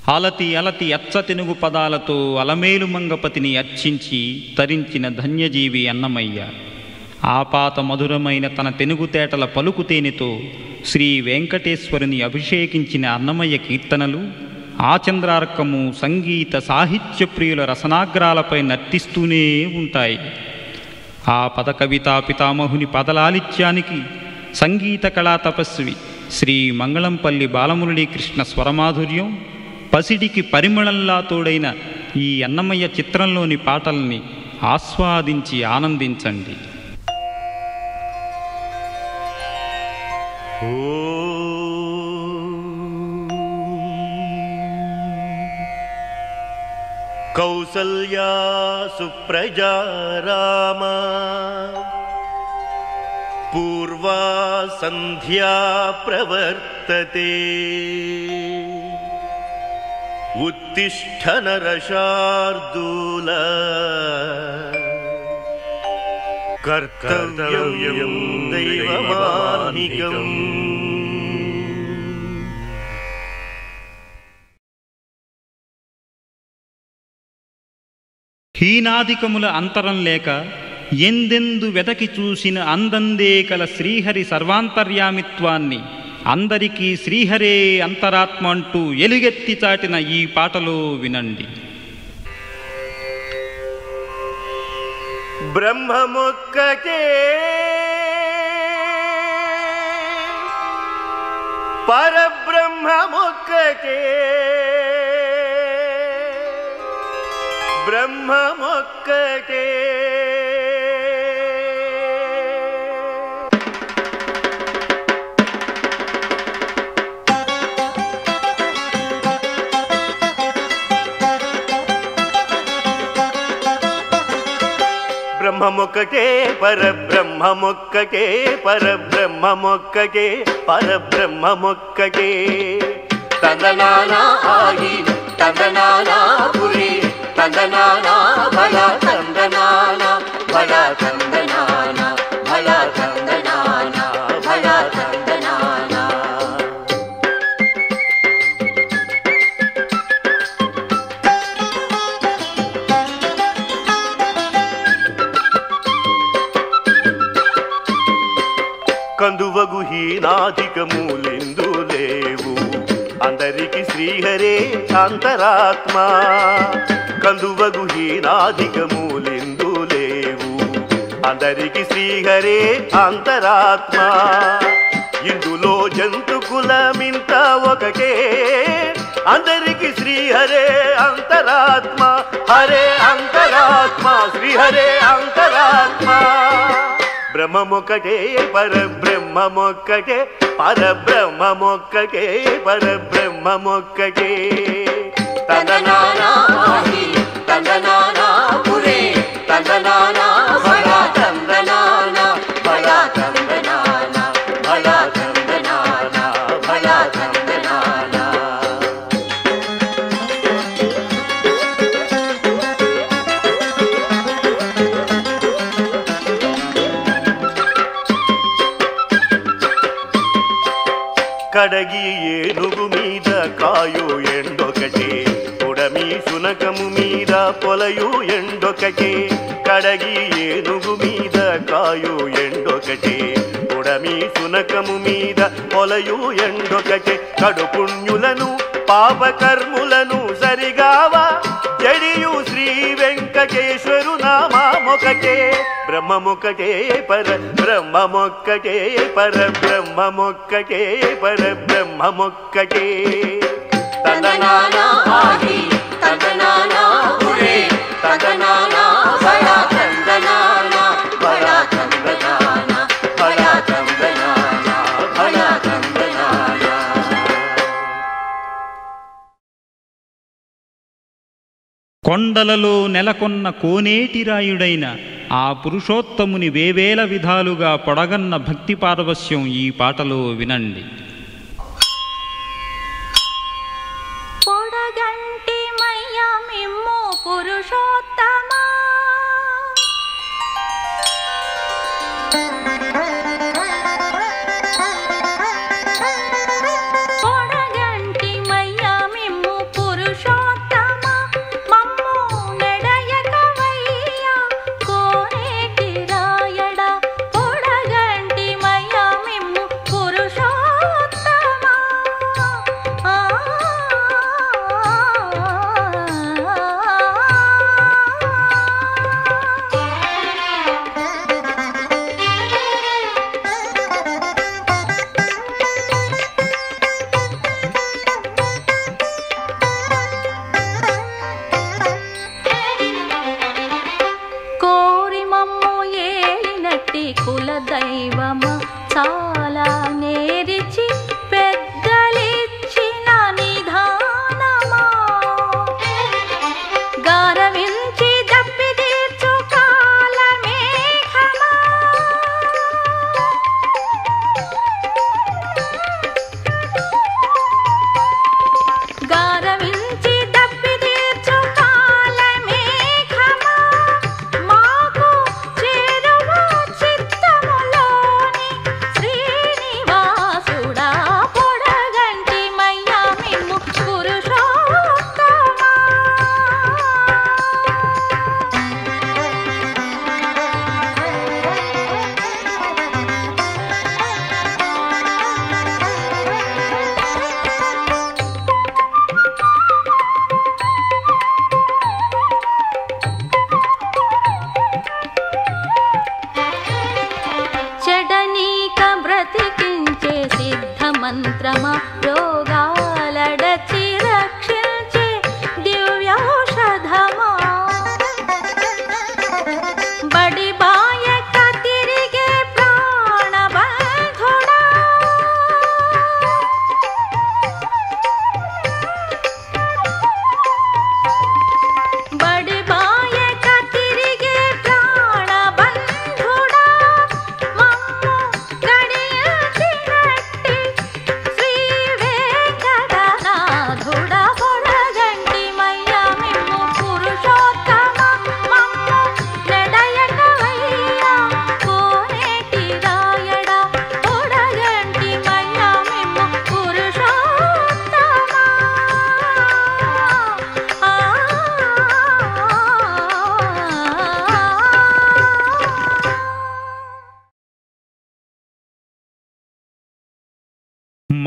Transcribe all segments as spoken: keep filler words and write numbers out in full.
అలతి అలతి అచ్చ తెనుగు పదాలతో అలమేలు మంగపతిని అర్చించి తరించిన ధన్యజీవి అన్నమయ్య. ఆపాత మధురమైన తన తెనుగుతేటల పలుకుతేనెతో శ్రీ వెంకటేశ్వరుని అభిషేకించిన అన్నమయ్య కీర్తనలు ఆచంద్రార్కము సంగీత సాహిత్య ప్రియుల రసనాగ్రాలపై నర్తిస్తూనే ఉంటాయి. ఆ పద కవితా పితామహుని పదలాలిత్యానికి సంగీత కళా తపస్వి శ్రీ మంగళంపల్లి బాలమురళీకృష్ణ స్వరమాధుర్యం, పసిడికి పరిమళంలా తోడైన ఈ అన్నమయ్య చిత్రంలోని పాటల్ని ఆస్వాదించి ఆనందించండి. కౌసల్యా సుప్రజా రామా పూర్వా సంధ్యా ప్రవర్తతే ఉత్తిష్ఠ నరశార్దూల కర్తవ్యం దైవమానికం. హీనాధికముల అంతరం లేక ఎందెందు వెతకి చూసిన అందందే కల శ్రీహరి సర్వాంతర్యామిత్వాన్ని అందరికీ శ్రీహరే అంతరాత్మ అంటూ ఎలుగెత్తి చాటిన ఈ పాటలో వినండి. బ్రహ్మమొక్కటే పరబ్రహ్మమొక్కటే బ్రహ్మమొక్కటే బ్రహ్మమొక్కటే పరబ్రహ్మమొక్కటే పరబ్రహ్మమొక్కటే పరబ్రహ్మమొక్కటే. తందనానా ఆగి తందనానా పురి తందనానా భళ తందనానా భళ తందనానా భళ తందనానా భళ తందనానా. కందువగు హీనాధికములెందు లేవు అందరికి శ్రీహరే అంతరాత్మ. కందువగు హీనాధికములెందు లేవు అందరికి శ్రీహరే అంతరాత్మ. ఇందులో జంతు కులమింత ఒకటే అందరికి శ్రీహరే అంతరాత్మ. హరే అంతరాత్మ శ్రీహరే అంతరాత్మ. బ్రహ్మమొక్కటే పరబ్రహ్మమొక్కటే పరబ్రహ్మమొక్కటే పరబ్రహ్మమొక్కటే. తందనానా తందనానా పురే తందనానా భళ తందనానా భళ తందనానా భళ తందనానా భళ తందనానా. కడగి ఏనుగు మీద కాయు ఎండొకటే ఉడమి సునకము మీద పొలయు ఎండొకటే. కడగి ఏనుగు మీద కాయు ఎండొకటే ఉడమి సునకము మీద పొలయు ఎండొకటే. కడుపుణ్యులను పాపకర్ములను సరిగావా జడియు శ్రీ వెంకటేశ్వరు నామొకటే. బ్రహ్మమొక్కటే పర బ్రహ్మమొక్కటే పరబ్రహ్మమొక్కటే పరబ్రహ్మమొక్కటే. తందనానా ఆగి తందనానా పురే తందనానా భళ తందనానా భళ తందనానా భళ తందనానా భళ తందనానా. కొండలలో నెలకొన్న కోనేటిరాయుడైన ఆ పురుషోత్తముని వేవేల విధాలుగా పొడగన్న భక్తి పారవస్యం ఈ పాటలో వినండి. పొడగంటి మయ్య మిమ్ము పురుషోత్తమా పొడగంటి మయ్య మిమ్ము పురుషోత్తమా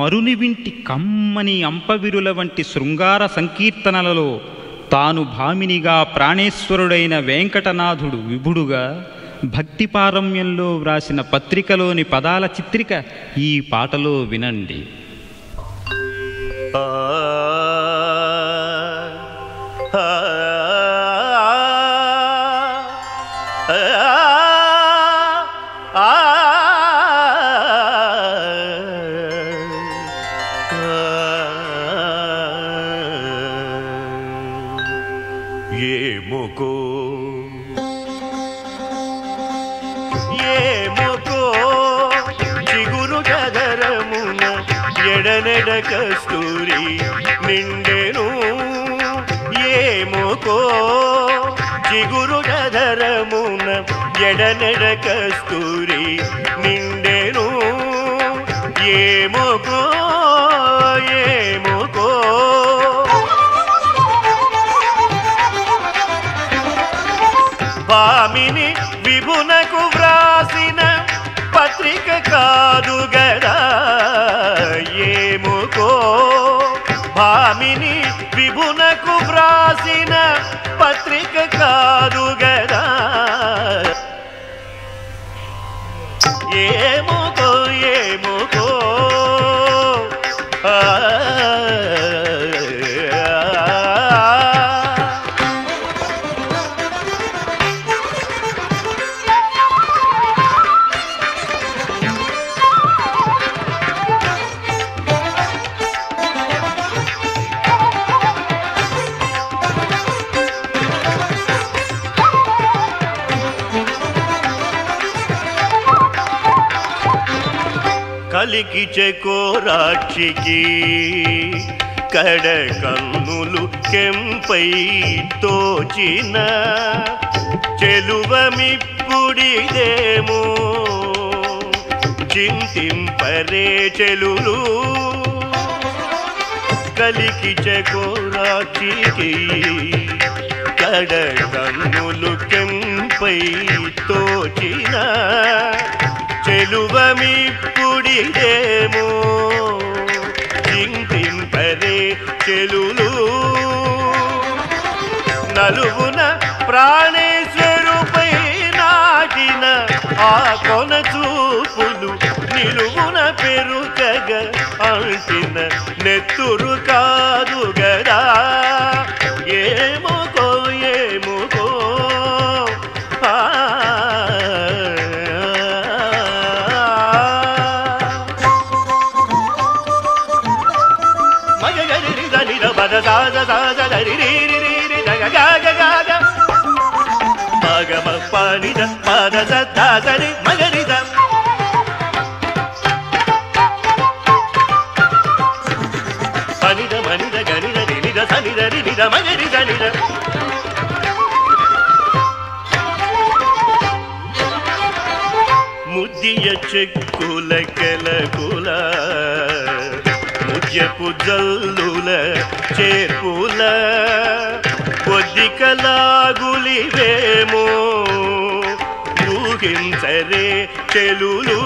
మరుని వింటి కమ్మని అంపవిరుల వంటి శృంగార సంకీర్తనలలో తాను భామినిగా ప్రాణేశ్వరుడైన వెంకటనాథుడు విభుడుగా భక్తి పారమ్యంలో వ్రాసిన పత్రికలోని పదాల చిత్రిక ఈ పాటలో వినండి. ఆ ఆ ఏముకో ఏముకో చిగురు గదరమున ఎడనెడ కస్తూరి నిండెను ఏముకో చిగురు గదరమున ఎడనెడ కస్తూరి నిండెను ఏముకో ఏముకో భామిని విభునకు వ్రాసిన పత్రిక కాదు గదా ఏముకో భామిని విభునకు వ్రాసిన పత్రిక కాదు గదా ఏముకో ఏముకో ఆ కలికి చెకోరాక్షికి కడ కన్నులు కెంపై తోచిన చెలువమిప్పుడిదేమో చింతింపరే చెలులు కలికి చెకోరాక్షికి కడ కన్నులు కెంపై తోచిన చెలువమిప్పుడిదేమో చింతింపరే చెలులు నలుగున ప్రాణేశ్వరుపై నాటిన ఆ కొన చూపులు నిలువున పెరుకగ అంటిన నెత్తురు కాదు గదా ఏముకో ఏముకో ఆ మగమ పానిద పద సరి మగరిద పనిద మనిద గనిద నినిద సనిద నినిద మగరిద నిద ముద్దియ చెక్కుల కెలకుల ముద్యపు జల్లుల చేర్పుల కొద్దికలాగులివేమో ఊహించరే చెలులు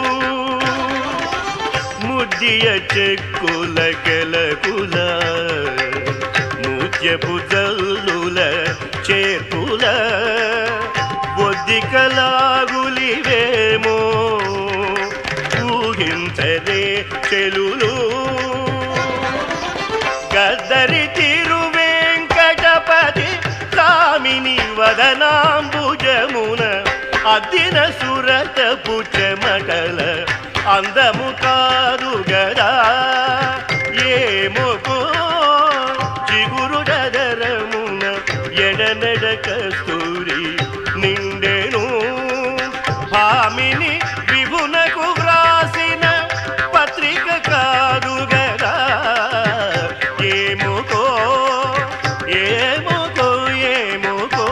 ముద్దియ చెక్కుల కెలకుల ముద్యపు జల్లుల చేర్పుల కొద్దికలాగులివేమో ఊహించరే చెలులు గద్దరి తిరువేంకటపతి కామిని వదనాంబుజమున అద్దిన సురతపు చెమటల అందము కాదు గదా ఏముకో చిగురు గదరమున ఎడనెడ కస్తూరి నిండెను భామిని విభునకు వ్రాసిన పత్రిక కాదు గదా ఏముకో ఏముకో ఏముకో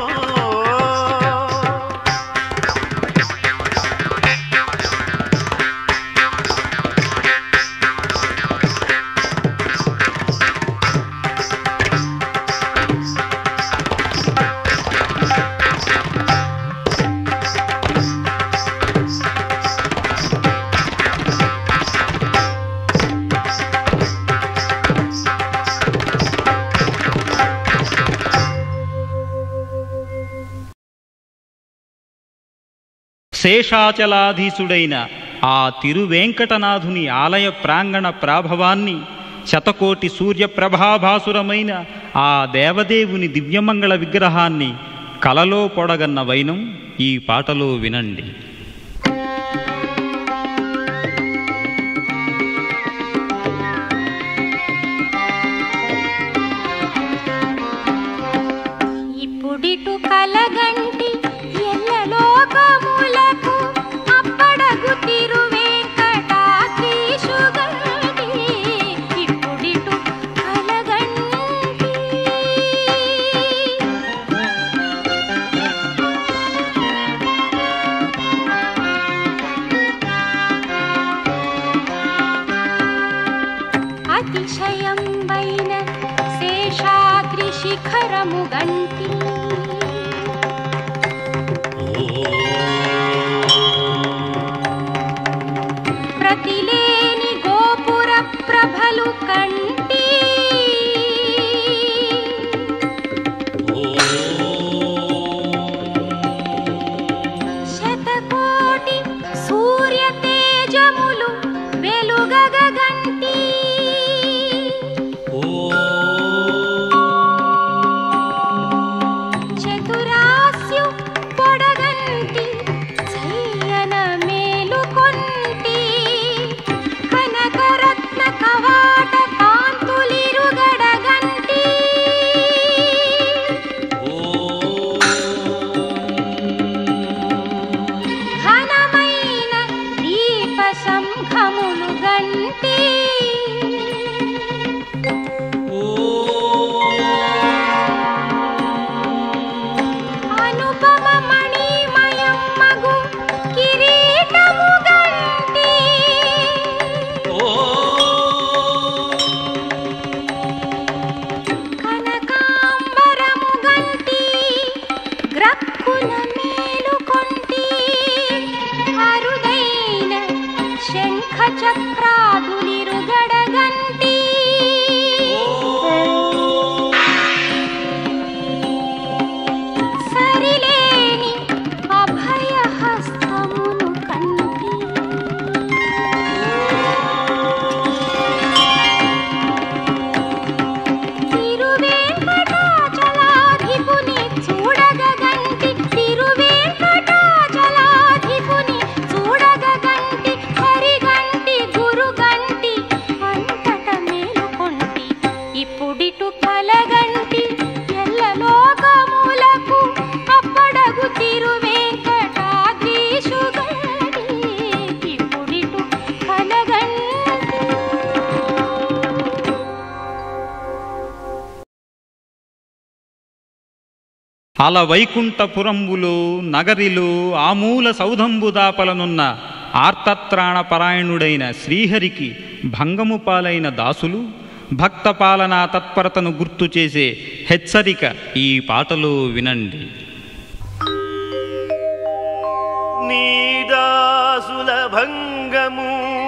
శేషాచలాధీసుడైన ఆ తిరువేంకటనాథుని ఆలయ ప్రాంగణ ప్రాభవాన్ని, శతకోటి సూర్యప్రభాభాసురమైన ఆ దేవదేవుని దివ్యమంగళ విగ్రహాన్ని కలలో పొడగన్న వైనం ఈ పాటలో వినండి. ఇప్పుడిటు కలగంటి ఎల్లలోకములకు అప్పడగు తిరువేంకటాద్రీశుగంటి. ఇప్పుడిటు కలగంటి అతిశయంబైన శేషాద్రి శిఖరము గంటి. ప్రతిలేని గోపుర ప్రభలు కంటి. శతకోటి సూర్య తేజములు వెలుగగ గంటి. చతురాస్యు పొడగంటి చయ్యన మేలుకొంటి. కనకరత్న కవాట కాంతులిరుగడగంటి. ఘనమైన దీప సంఘములు గంటి. అనుపమ మణిమయమ్మగు కిరీటము గంటి. కనకాంబరము గంటి. గ్రక్కున మేలుకొంటి. అరుదైన శంఖ చక్రాదులిరుగడగంటి. సరిలేని అభయహస్తమును కంటి. తిరువేంకటాచలాధిపుని చూడగగంటి. తిరువేంకటాచలాధిపుని చూడగగంటి. హరిగంటి గురుగంటి అంతట మేలుకొంటి. ఇప్పుడిటు కలగంటి ఎల్లలోకములకు అప్పడగు తిరువేంకటాద్రీశుగంటి. ఇప్పుడిటు కలగంటి. అల వైకుంఠపురంబులో నగరిలో ఆమూల సౌధంబుదాపలనున్న ఆర్తత్రాణపరాయణుడైన శ్రీహరికి భంగము పాలైన దాసులు భక్తపాలనా తత్పరతను గుర్తు చేసే హెచ్చరిక ఈ పాటలో వినండి. నీదాసుల భంగము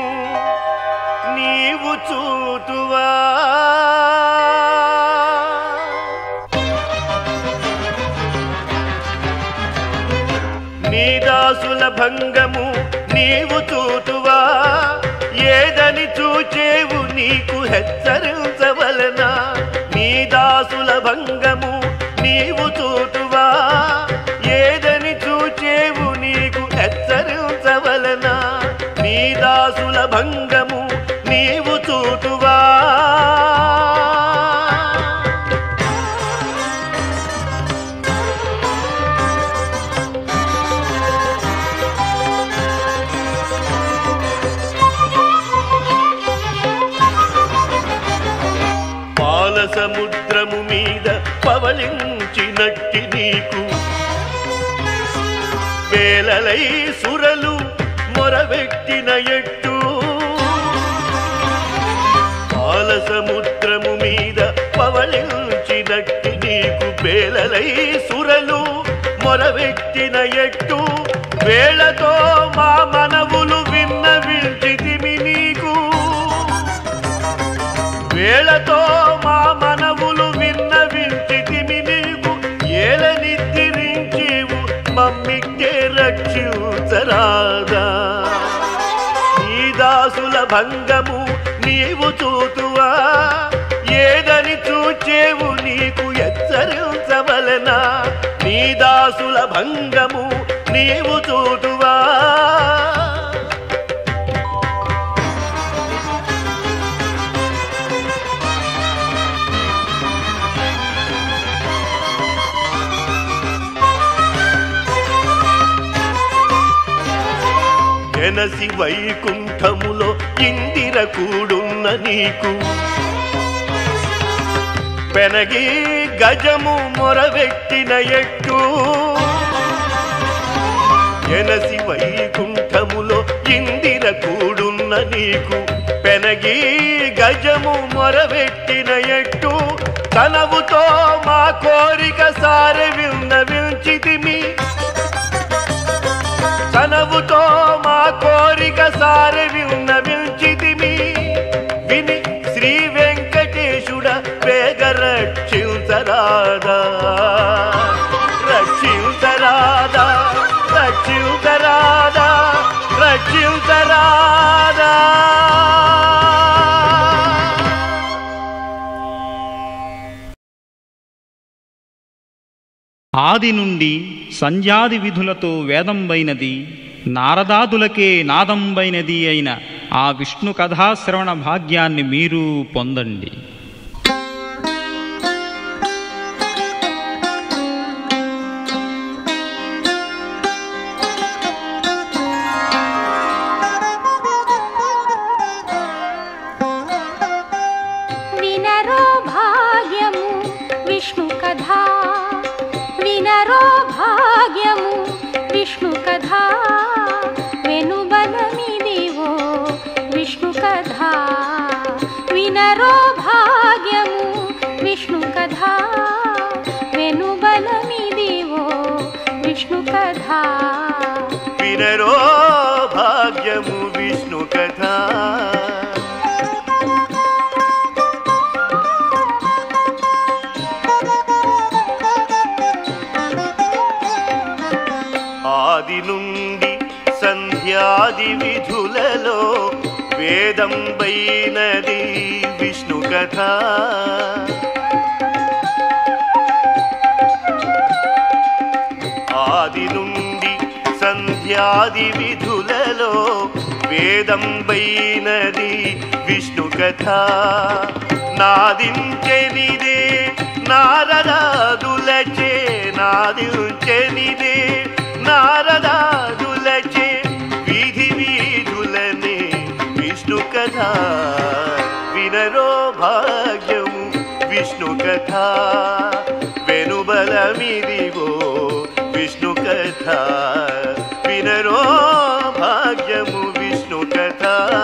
నీవు చూటువా. నీదాసుల భంగము నీవు చూటువా. ఏదని చూచేవు నీకు హెచ్చరించవలనా. నీదాసుల భంగము నీవు చూటువా. ఏదని చూచేవు నీకు హెచ్చరించవలనా. నీదాసుల భంగము నీవు చూటువా. పాల సముద్రము మీద పవళించినట్టి నీకు వేలలై సురలు మొరవెట్టిన ఎట్టు. పాల సముద్రము మీద పవళించినట్టి నీకు వేలలై సురలు మొరవెట్టిన ఎట్టు. వేళతో మా మనవులు విన్నవించితిమి నీకు. వేళతో మా మనవులు విన్నవించితిమి నీకు. ఏలనిద్దిరించేవు మమ్మిట్టే రక్షించరా. ఎనసి వైకుంఠములో ఇందిర కూడున్న నీకు పెనగి గజము మొరవెట్టిన ఎట్టు ఎనసి వైకుంఠములో ఇందిర కూడున్న నీకు పెనగి గజము మొరవెట్టిన ఎట్టు తనవుతో మా కోరిక సారె విన్నవించితిమి తనవుతో మా కోరిక సారె విన్నవించితిమి విని శ్రీ వెంకటేశుడ వేగ రక్షించరాదా రక్షించరాదా రక్షించరాదా రక్షించరాదా ఆది నుండి సంధ్యాది విధులతో వేదంబైనది నారదాదులకే నాదంబైనది అయిన ఆ విష్ణు కథాశ్రవణ భాగ్యాన్ని మీరు పొందండి. వినరో భాగ్యము విష్ణు కథా వినరో భాగ్యము విష్ణు కథా వెనుబలమిదివో విష్ణు కథా వినరో భాగ్యము విష్ణు కథా వెనుబలమిదివో విష్ణు కథా వినరో భాగ్యము విష్ణు కథా ఆది నుండి సంధ్యాది విధులలో వేదంబైనది విష్ణు కథ ఆది నుండి సంధ్యాది విధులలో వేదంబైనది విష్ణు కథ నాదించెనిదే నారదాదులచే నాదించెనిదే నారదాదులచే వీధి వీధులనే విష్ణు కథ వినరో భాగ్యము విష్ణు కథ వెనుబలమిదిగో విష్ణు కథ వినరో భాగ్యము విష్ణు కథ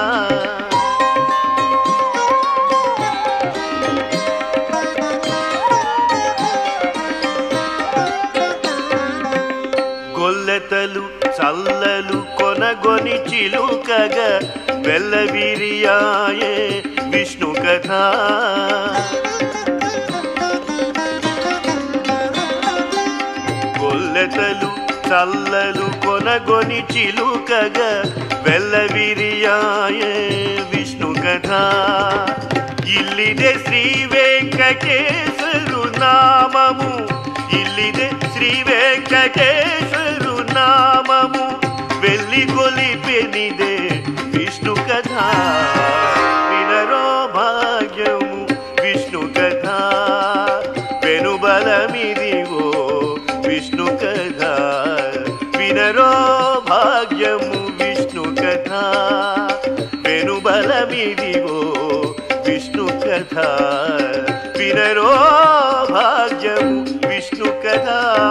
గొల్లెతలు చల్లలు కొనగొని చిలుకగా వెల్లవిరియాయే విష్ణు కథ గొల్లెతలు చల్లలు కొనగొని చిలుకగా వెల్లవిరియాయే విష్ణు కథ ఇల్లిదే శ్రీ వెంకటేశ్వరు నామము ఇల్లిదే శ్రీ వెంకటేశ్వరు నామము వెళ్ళి కొలిపెనిదే విష్ణు కథ వినరో భాగ్యము విష్ణు కథ వెనుబలమిదివో విష్ణు కథ వినరో భాగ్యము విష్ణు కథ వెనుబలమిదివో విష్ణు కథ వినరో భాగ్యము విష్ణు కథ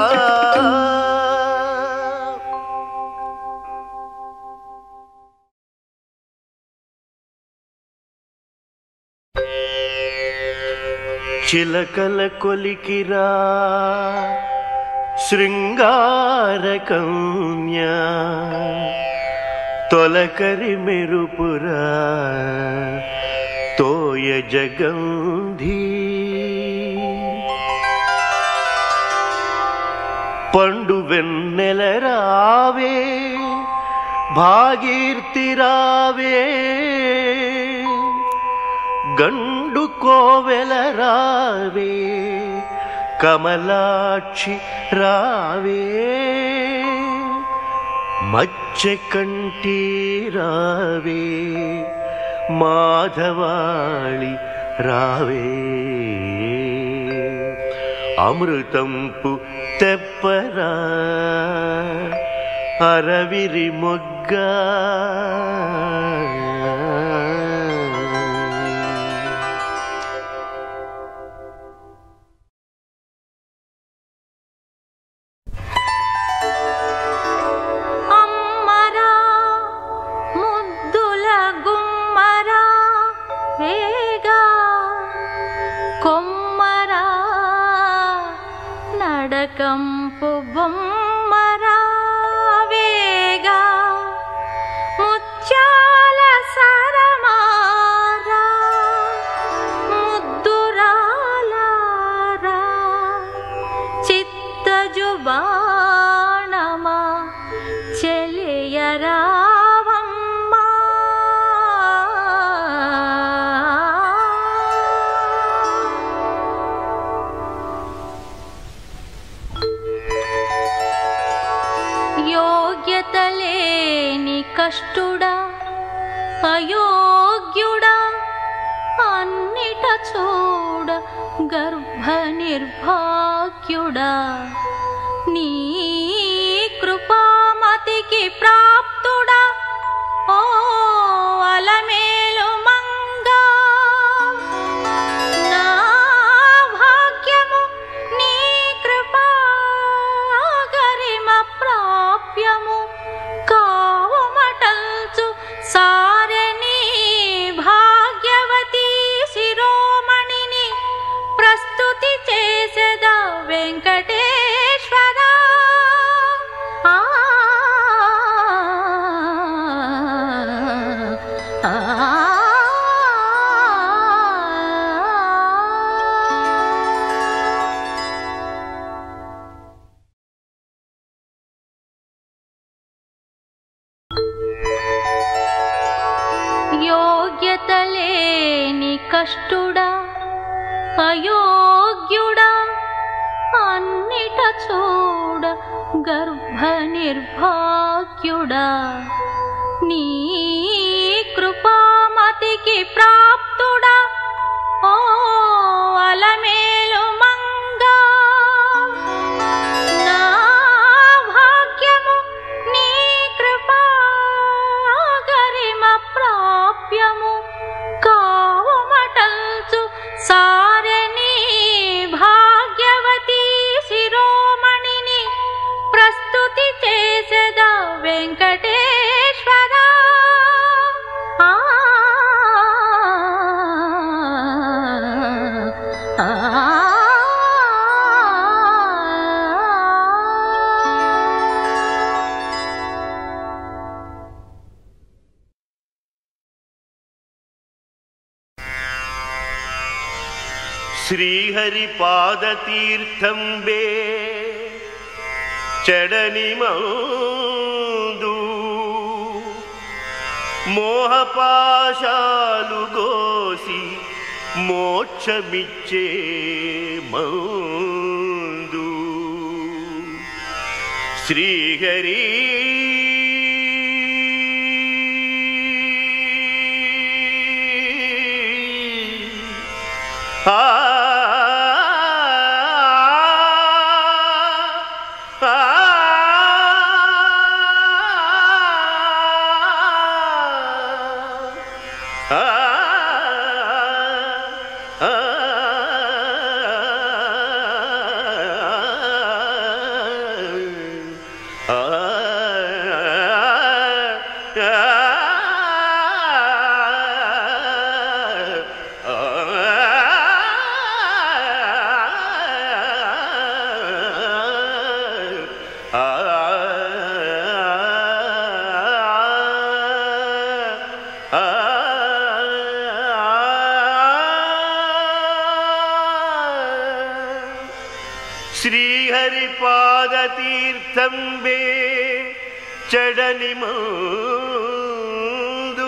చిలకల కొలికిరా శృంగార కన్యా తొలకరి మెరుపురా తోయ జగంధీ పండు వెన్నెల రావే భాగీర్తి రావే గండు కోవెల రావే కమలాక్షి రావే మచ్చ కంటి రావే మాధవాళి రావే అమృతంపు తెప్పరా అరవిరి మొగ్గ అమ్మరా ముద్దుల గుమ్మరా వేగా కొమ్మరా నడకంపు బొమ్మరా వేగా ముత్యాల సరమారా ముద్దురాలారా చిత్తజుబాణమా చెలియరావమ్మా యోగ్యత లేని కష్టుడా అయోగ్యుడా అన్నిట చూడ గర్భ నిర్భాగ్యుడా నీ కృపామతికి ప్రాప్తుడా ఓ అలమేలు మంగా నా భాగ్యము నీ కృపా గరిమ ప్రాప్యము కావుమటల్చు సారెనీ భాగ్యవతీ శిరోమణిని ప్రస్తుతి చేసెదా వెంకటేశ్వరా ఆ ఆ యోగ్యత లేని కష్టుడా అయోగ్యుడా అన్నిట చూడ గర్భ నిర్భాగ్యుడా నీ కృపామతికి ప్రాప్తుడా ఓ అలమేలు మంగా నా భాగ్యము నీ కృపా గరిమ ప్రాప్యము కావుమటల్చు సారెనీ భాగ్యవతీ శిరోమణిని ప్రస్తుతి చేసెదా వెంకటేశ్వరా ఆ ఆ శ్రీహరి పాదతీర్థంబే చెడని మందు మోహపాశాలు గోసి మోక్షమిచ్చే మందు శ్రీహరి ఆ శ్రీహరి పాదతీర్థంబే చెడని మందు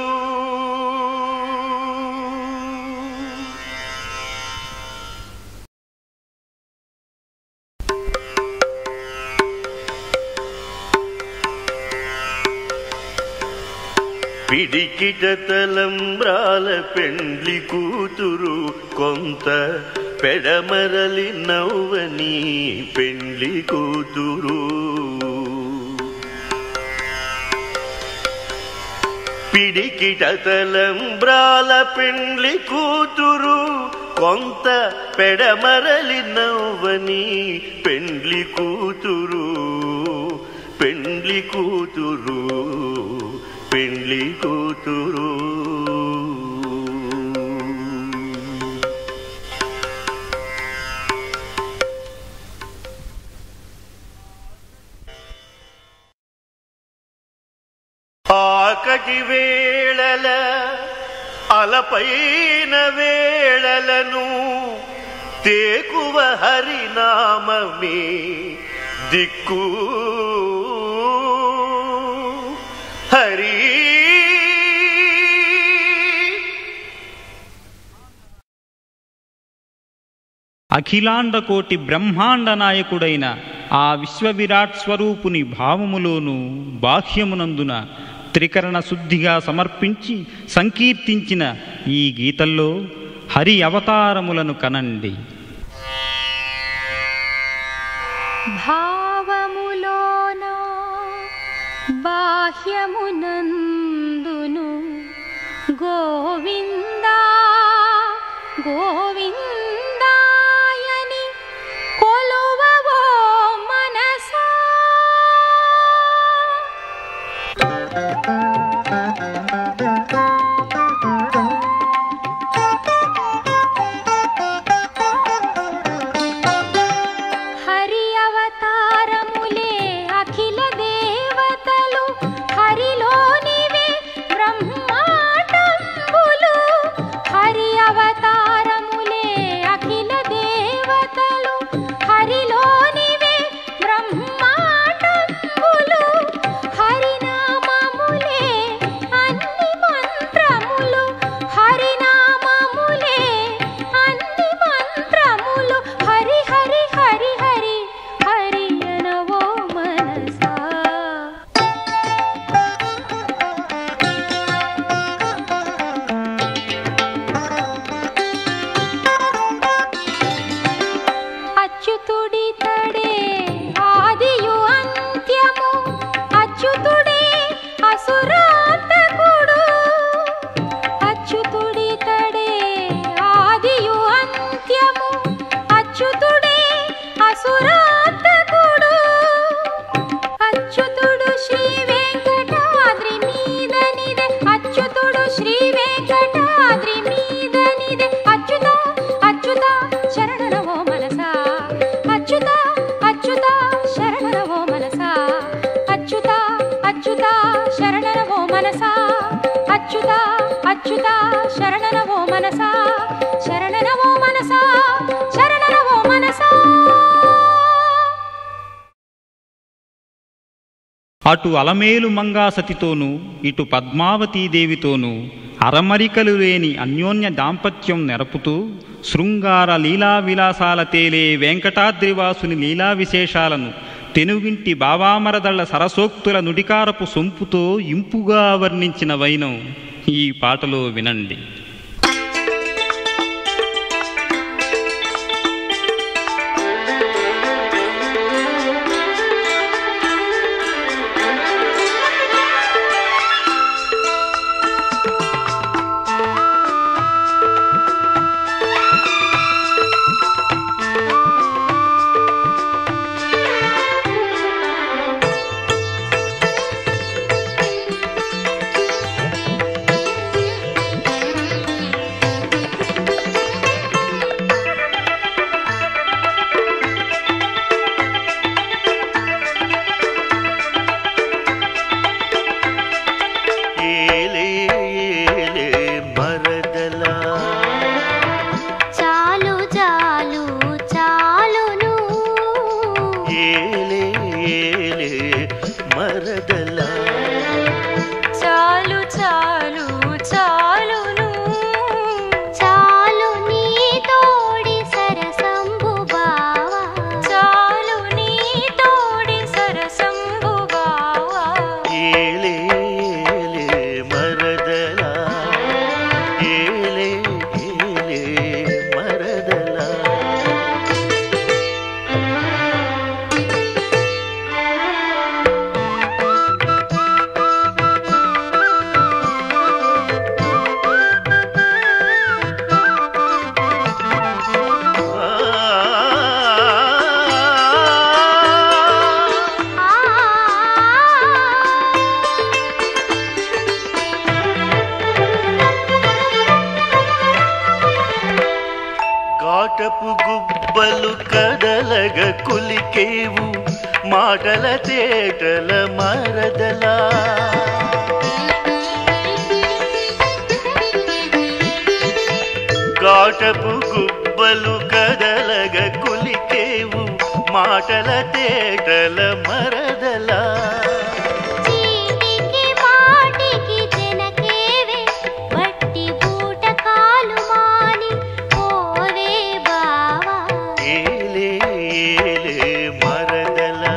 పిడికిట తలంబ్రాల పెండ్లి కూతురు కొంత పెడమరలి నవ్వని పెండ్లి కూతురు పిడికిట తలంబ్రాల పెండ్లి కూతురు కొంత పెడమరలి నవ్వని పెండ్లి కూతురు పెండ్లి కూతురు పెండ్లి కూతురు ఆకటి వేళల అలపైన వేళలను తేకువ హరినామమే దిక్కు హరి అఖిలాండ కోటి బ్రహ్మాండ నాయకుడైన ఆ విశ్వవిరాట్ స్వరూపుని భావములోను బాహ్యమునందున త్రికరణ శుద్ధిగా సమర్పించి సంకీర్తించిన ఈ గీతల్లో హరి అవతారములను కనండి. భావములోన బాహ్యమునందును గోవిందా గోవిందాయని కొలువవో మనసా. హరి అవతారములే అఖిల దేవతలు హరిలోనివే బ్రహ్మాండంబులు. హరి అవతారములే అఖిల దేవతలు హరిలోనివే బ్రహ్మాండంబులు. హరినామములే అన్ని మంత్రములు హరినామములే అన్ని మంత్రములు. హరి హరి హరి హరి హరి అనవో మనసా. అచ్యుతుడి తడే ఆదియు అంత్యము అచ్యుతుడే అసురాంతకుడు. అచ్యుతుడి తడే ఆదియు అంత్యము అచ్యుతుడే అసురాంతకుడు. అచ్యుతుడు శ్రీ వెంకటాద్రి మీదనిదే అచ్యుతుడు శ్రీ వెంకటాద్రి మీదనిదే. అచ్యుత అచ్యుత శరణనవో మనసా. అచ్యుత అచ్యుత శరణనవో మనసా. అచ్యుత అచ్యుత శరణనవో మనసా. అచ్యుత అచ్యుత శరణనవో మనసా. శరణనవో మనసా శరణనవో మనసా. అటు అలమేలు మంగాసతితోనూ ఇటు పద్మావతీదేవితోనూ అరమరికలు లేని అన్యోన్య దాంపత్యం నెరపుతూ శృంగార లీలా విలాసాల తేలే వెంకటాద్రివాసుని లీలా విశేషాలను తెనువింటి బావామరదళ్ల సరసోక్తుల నుడికారపు సొంపుతో ఇంపుగా వర్ణించిన వైనం ఈ పాటలో వినండి. గుబ్బలు కదలగ కులికేవు మాటల తేటల మరదలా గాటపు గుబ్బలు కదలగ కులికేవు మాటల తేటల మరదలా చీటికి మాటికి జనకేవే వట్టి బూటకాలు మాని పోవే బావా ఏలే ఏలే మరదలా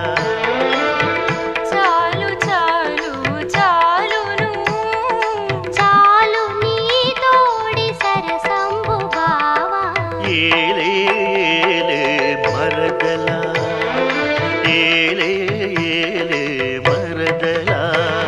చాలు చాలు చాలును చాలు నీ తోడి సరసంబు బావా ఏలే ఏలే మరదలా ఏలే ఏలే మరదలా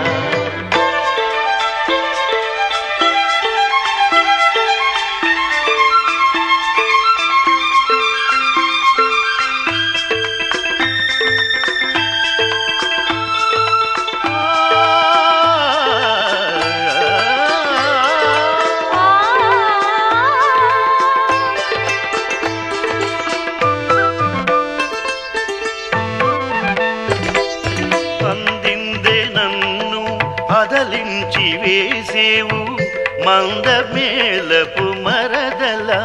అందిందే నన్ను అదలించి వేసేవు మందమేలపు మరదలా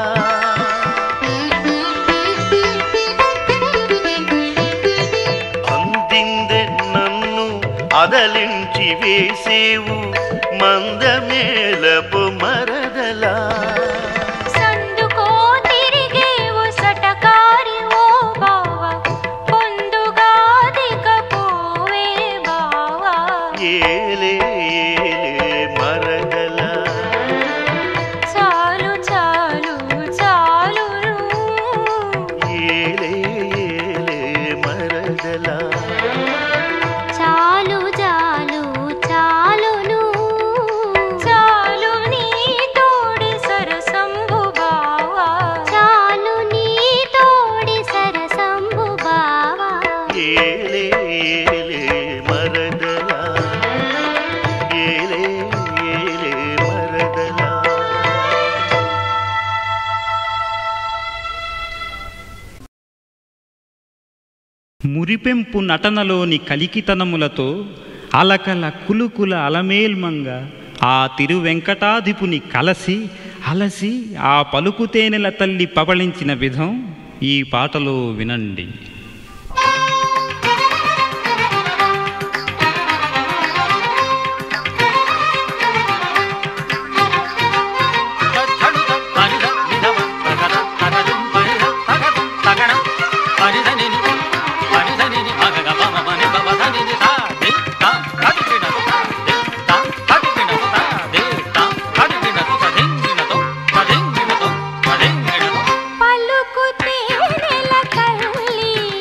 అందిందే నన్ను అదలించి వేసేవు మందమేలపు మరదలా సందుకో తిరిగేవు సటకారి ఓ బావా పొందుగా దిగపోవే బావా ఏలే ఏలే మరదలా చాలు చాలు చాలును ఏలే ఏలే మరదలా చాలు చాలు చాలును చాలు నీ తోడి సరసంబు బావా చాలు నీ తోడి సరసంబు బావా ఏలే ఏలే మరదలా ఏలే ఏలే మరదలా మురిపెంపు నటనలోని కలికితనములతో అలకల కులుకుల అలమేల్మంగ ఆ తిరువెంకటాధిపుని కలసి అలసి ఆ పలుకుతేనెల తల్లి పవళించిన విధం ఈ పాటలో వినండి. పలుకు తేనెల తల్లి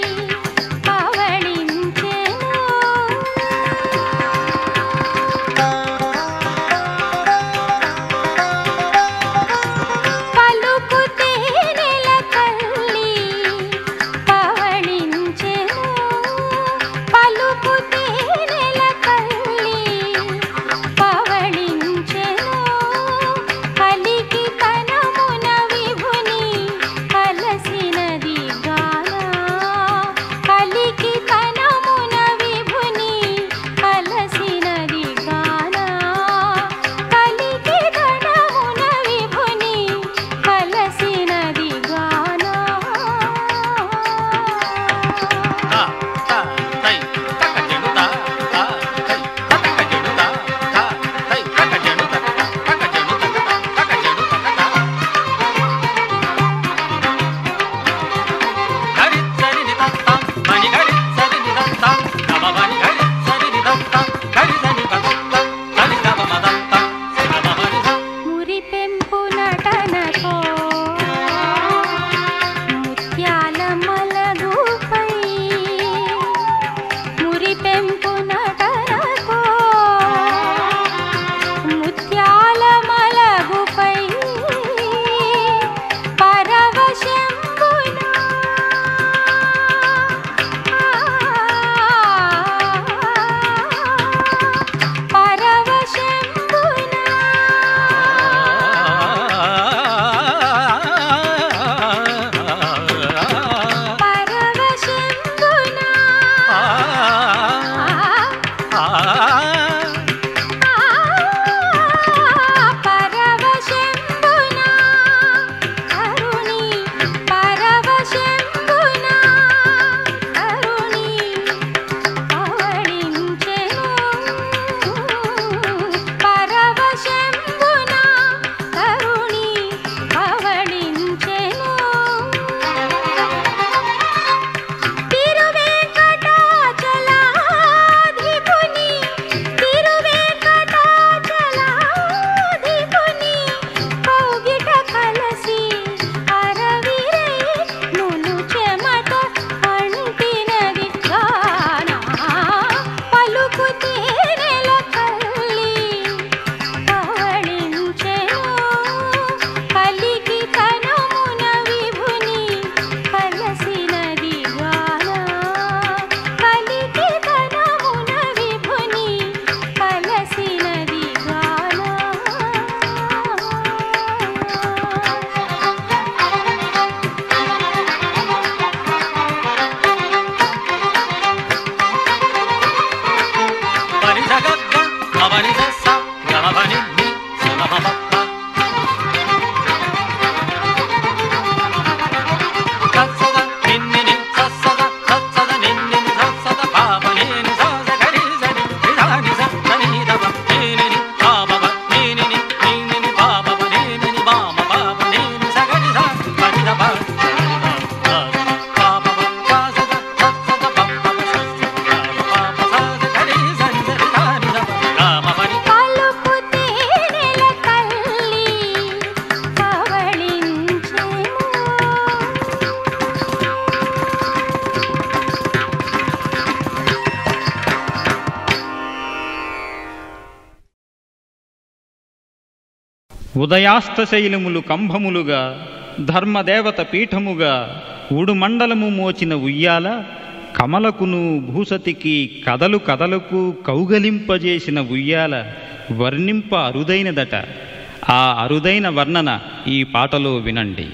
ఉదయాస్తశైలములు కంభములుగా ధర్మదేవత పీఠముగా ఉడుమండలము మోచిన ఉయ్యాల కమలకును భూసతికి కదలు కదలకు కౌగలింపజేసిన ఉయ్యాల వర్ణింప అరుదైనదట. ఆ అరుదైన వర్ణన ఈ పాటలో వినండి.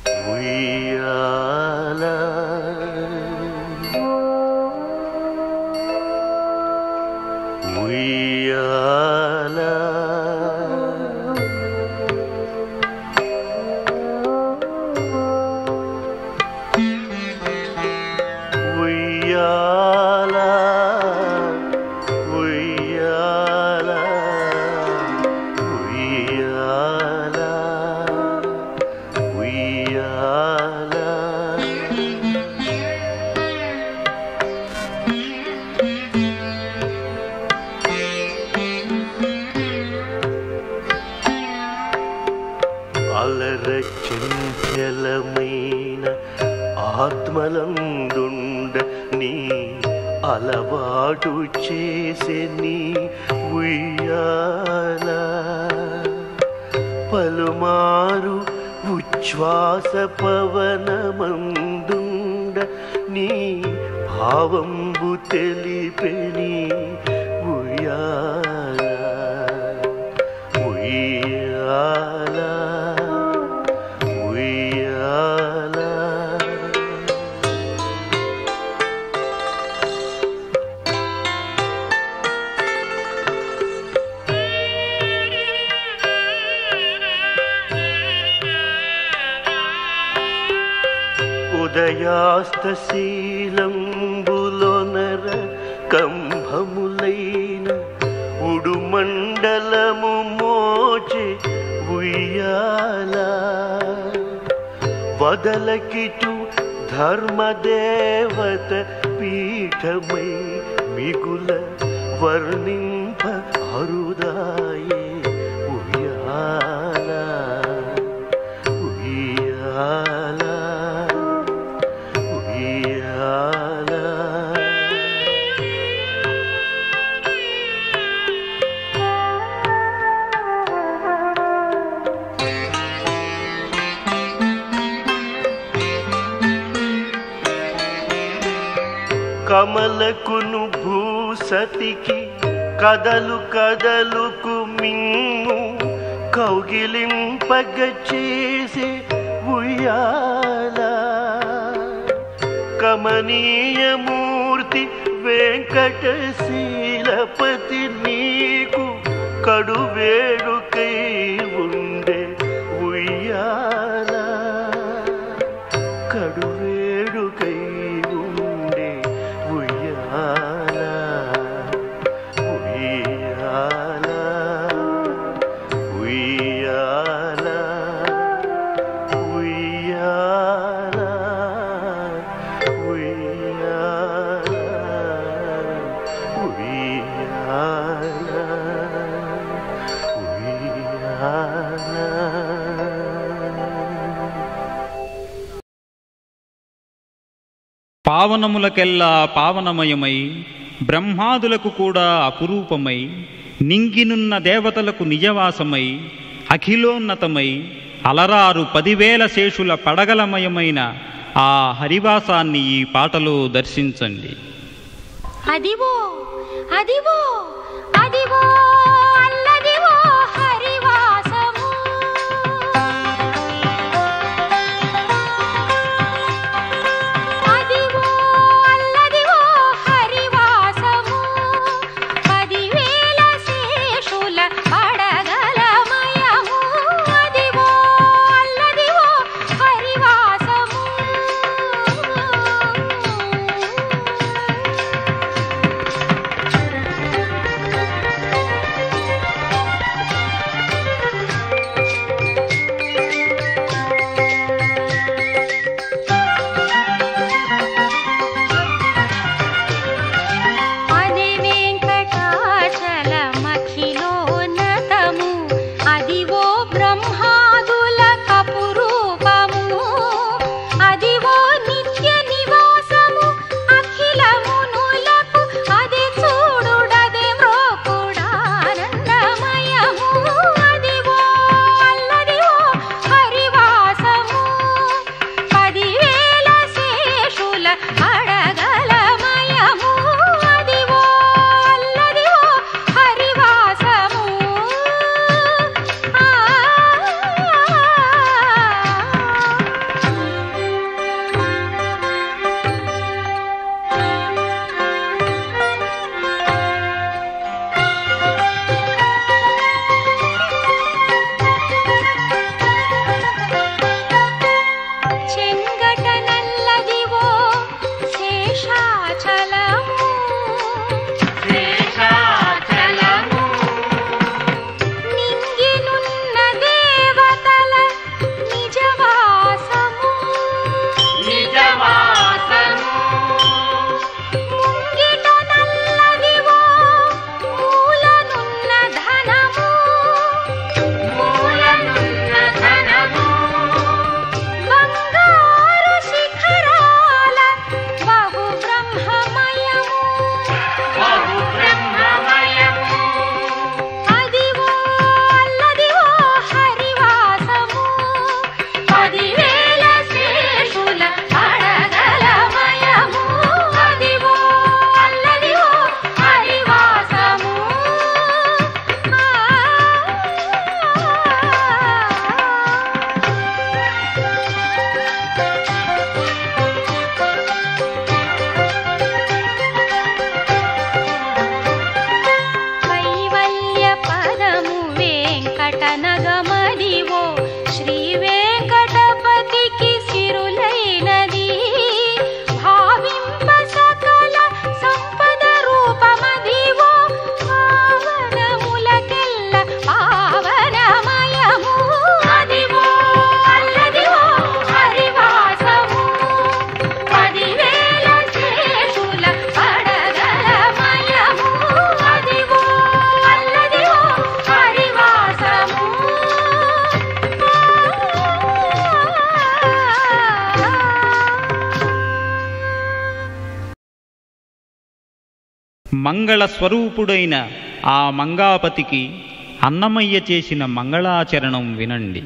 ఉయ్యాల ఉయ్యాల ఉయ్యాల ఉయ్యాల ఉయ్యాల ఉయ్యాల అలర చంచలమైన ఆత్మలందుండ నీ అలవాటు చేసే నీ ఉయ్యాల పలుమారు ఉచ్ఛ్వాస పవనమందుండ నీ భావంబు తెలిపెని ఉయ్యాల ఉయ్యాల ఉయ్యాల ఉదయాస్తశీలంబులోనర కంభములైన ఉడుమండలము మోచే ఉయ్యాల వదలకిటు ధర్మదేవత పీఠమై మిగుల వర్ణింప అరుదాయే ఉయ్యాల ఉయ్యాల ఉయ్యాల కమలకును భూసతికి కదలు కదలుకు మిన్ను కౌగిలింపగ చేసే ఉయ్యాల కమనీయమూర్తి వెంకటశీలపతి నీకు కడువేడుకై ఉండే ఉయ్యాల కడువేడుకై ఉండే ఉయ్యాల ఉయ్యాల ఉయ్యాల ఉయ్యాల ఉయ్యాల ఉయ్యాల ఉయ్యాల. పావనములకెల్లా పావనమయమై బ్రహ్మాదులకు కూడా అపురూపమై నింగినున్న దేవతలకు నిజవాసమై అఖిలోన్నతమై అలరారు పదివేల శేషుల పడగలమయమైన ఆ హరివాసాన్ని ఈ పాటలో దర్శించండి. అదివో అదివో అదివో అల్లదివో హరివాసము అదివో అల్లదివో హరివాసము పదివేల శేషుల పడగలమయము అదివో అల్లదివో హరివాసము మంగళ స్వరూపుడైన ఆ మంగాపతికి అన్నమయ్య చేసిన మంగళాచరణం వినండి.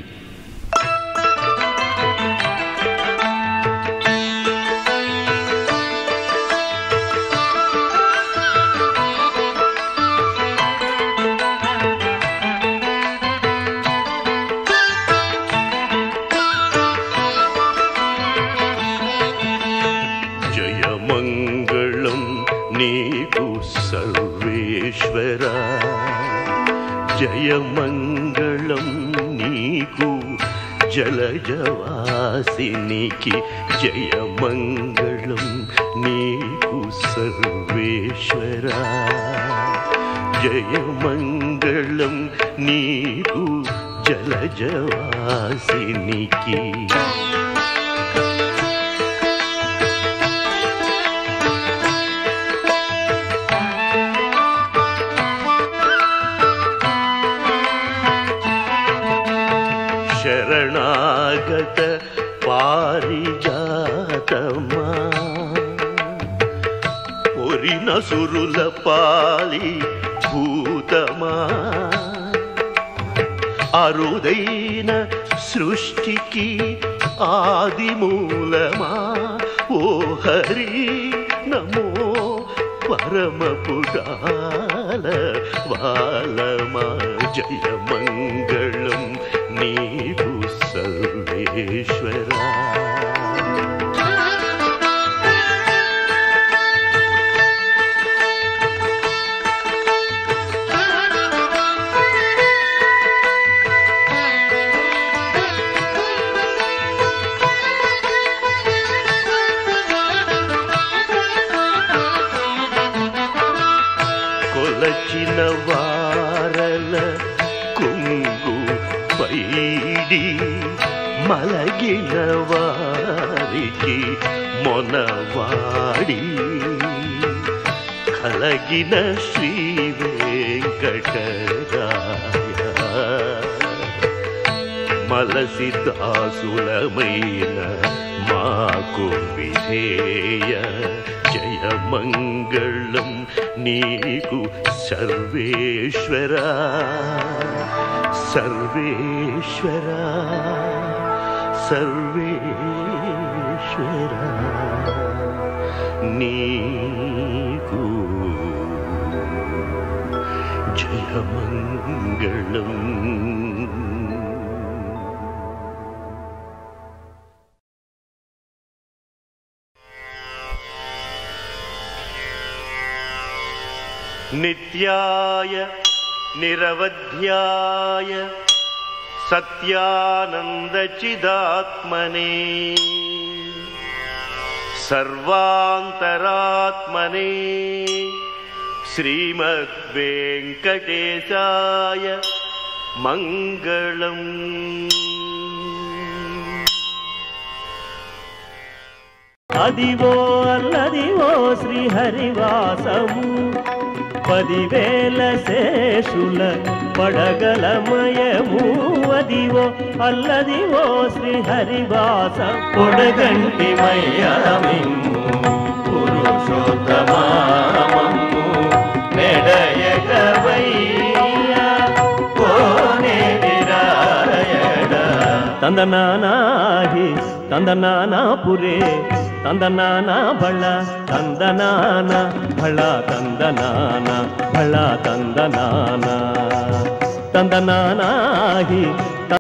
జయమంగళం నీకు సర్వేశ్వరా, జయమంగళం నీకు జలజవాసినికి, జయమంగళం నీకు సర్వేశ్వరా, జయమంగళం నీకు జలజవాసినికి. శరణాగత పారిజాతమా, ఒరిన సురుల పాలి భూతమా, అరుదైన సృష్టికి ఆదిమూలమా, ఓ హరి నమో పరమ పురాల వాలమా. జయమంగళం నీకు సర్వేశ్వరా. కొలచిన వారల కుంగు పైడి, మలగిన వారికి మొనవాడి, కలగిన శ్రీ వెంకటరాయ, మలసి దాసులమైన మాకు విధేయ. జయమంగళం నీకు సర్వేశ్వరా, సర్వేశ్వరా, సర్వేశ్వరా నీకు జయమంగళం. నిత్యాయ నిరవధ్యాయ సత్యానందచిదాత్మనే, సర్వాంతరాత్మనే, శ్రీమద్వేంకటేశాయ మంగళం. అదివో అల్లదివో శ్రీహరివాసము, పదివేల శేషుల పడగలమయము. అదివో అల్లదివో శ్రీహరివాస, పొడగంటి మయ్యమిమ్ము పురుషోత్తమామమ్ము, నెడయగవయ్య కోనే విరాయణ. తందనానాహి తందనానాపురే, తందనానా బళ తందనాన బళ తందనాన బళ తందనాన తందనానాహి